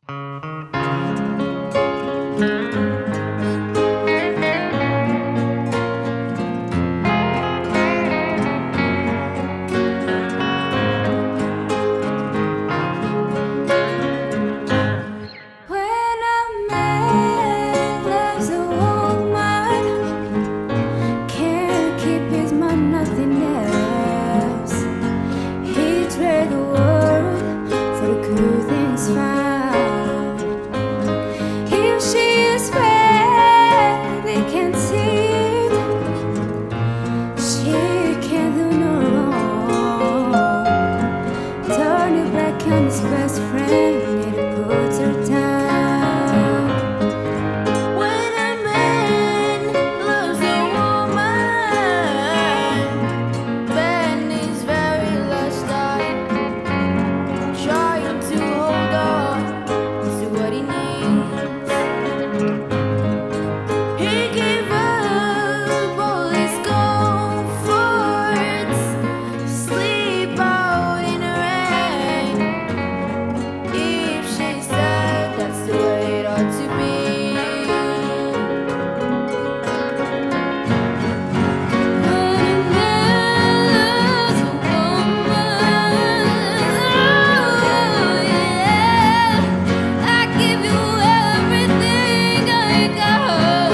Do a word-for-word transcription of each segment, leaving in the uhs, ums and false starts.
His best friend, it puts her down. When a man loves a woman, Ben is very lost eyed, trying to hold on to what he needs. He gave up all his comforts, sleep out in the rain. That's the way it ought to be. When a man loves a woman, oh yeah, I give you everything I got.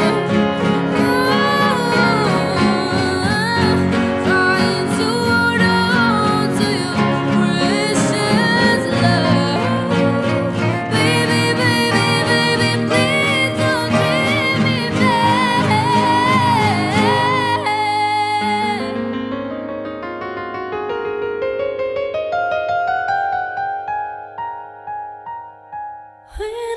Oh, trying to hold on to your precious love. Baby, baby, baby, please don't treat me bad. When